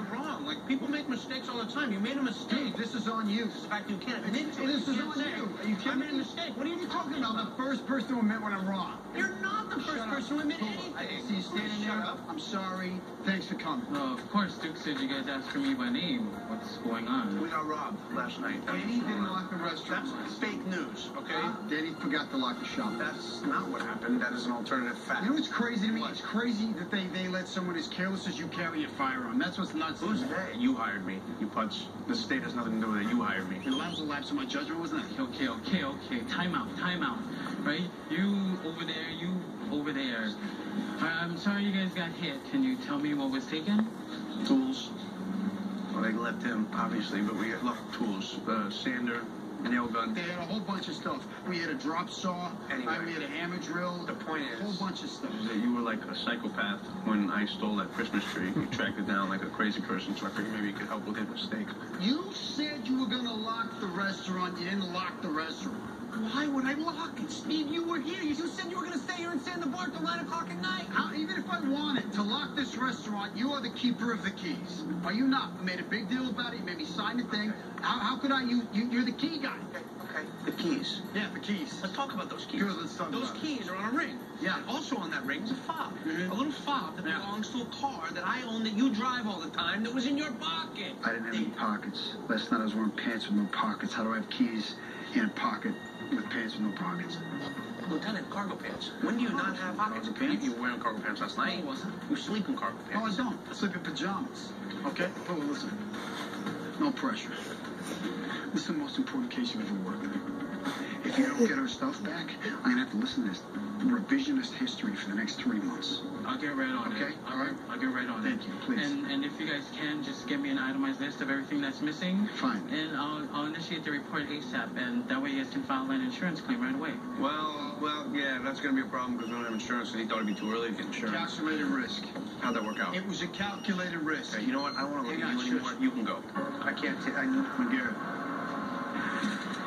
wrong. Like, people make mistakes all the time. You made a mistake. Dude, this is on you. This is the fact you can't admit to it. This is You on can't say, you. Are you kidding I made a me? mistake. What are you talking I'm about? the first person to admit when I'm wrong. You're not the first person to admit anything. I see you standing there. Shut up. I'm sorry. Thanks for coming. Of course, Duke said you guys asked for me by name. What's going on? We got robbed last night. Danny didn't lock the restaurant. That's fake news, okay? Danny forgot to lock the shop. That's not what happened. That is an alternative fact. You know what's crazy to me? What? It's crazy that they let someone as careless as you carry a firearm. That's what's nuts. Who's they? You hired me, you putz. The state has nothing to do with it. You hired me. It allows a lapse in my judgment, wasn't it? Okay. Time out. Right? You over there, you over there. I'm sorry you guys got hit. Can you tell me what was taken? Tools. Well, they left him, obviously, but we left tools. Sander, nail gun. They had a whole bunch of stuff. We had a drop saw. Anyway. We had a hammer drill. The point is, a whole bunch of stuff. Is that you were like a psychopath when I stole that Christmas tree. You tracked it down like a crazy person, so I figured maybe you could help with his mistake. You said you were going to lock the restaurant. You didn't lock the restaurant. Why would I lock it, Steve? You were here. You said you were going to stay here and stay in the bar till 9 o'clock at night. Even if I wanted to lock this restaurant, you are the keeper of the keys. Are you not? You made a big deal about it. You made me sign the thing. How could I? You're the key guy. Okay. The keys. Yeah, the keys. Let's talk about those keys. Good, let's talk Those about keys are on a ring. Yeah. And also on that ring is a fob. Mhm. A little fob that belongs to a car that I own that you drive all the time that was in your pocket. I didn't have any pockets. Last night I was wearing pants with no pockets. How do I have keys in a pocket with pants with no pockets? Lieutenant, cargo pants. When do you not have pockets? Cargo pants? You were wearing cargo pants last night. No, I wasn't. You sleep in cargo No, I pants. don't. I sleep in pajamas. Okay? Oh, listen. No pressure. This is the most important case you've ever worked on. If you don't get our stuff back, I'm going to have to listen to this revisionist history for the next 3 months. I'll get right on it. Okay, all right. I'll get right on it. Thank you, please. And if you guys can, just give me an itemized list of everything that's missing. Fine. And I'll initiate the report ASAP, and that way you guys can file an insurance claim right away. Well, yeah, that's going to be a problem because we don't have insurance, and he thought it'd be too early to get insurance. Calculated risk. How'd that work out? It was a calculated risk. Okay, you know what? I don't want to look Hang at on, you anymore. shush. You can go. I can't take... I know. McGarrett.